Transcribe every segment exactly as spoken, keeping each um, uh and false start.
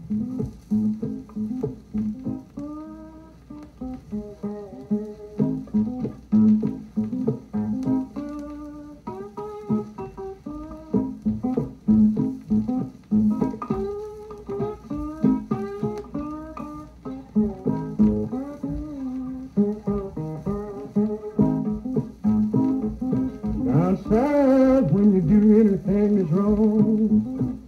Down south, when you do anything that's wrong.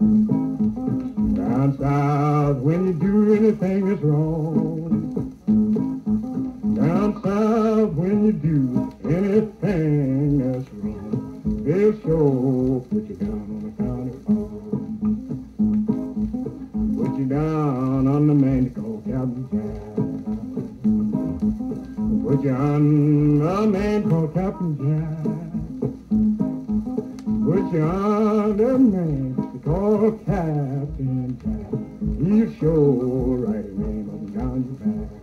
Down south, when you do anything that's wrong. Down south, when you do anything that's wrong, they'll sure put you down on the county farm. Put you down on the man called Captain Jack. Put you on a man called Captain Jack. Put you on the man called Captain Jack. He'll sure write a name up and down your back.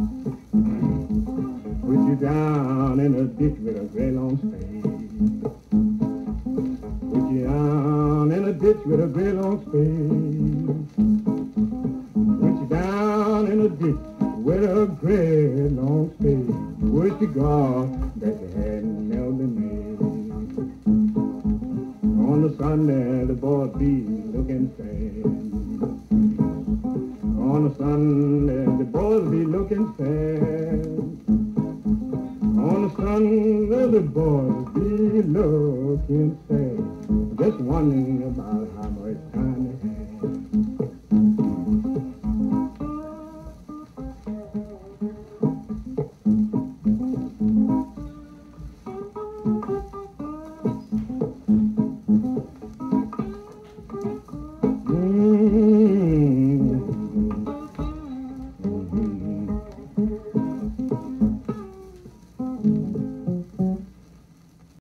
Put you down in a ditch with a great long spade. Put you down in a ditch with a great long spade. Put you down in a ditch with a great long spade. Wish to God that you hadn't never been made. On the Sunday, the boys be looking sad. On the Sunday, the boys be looking sad. On the Sunday, the boys be looking sad. Just wondering about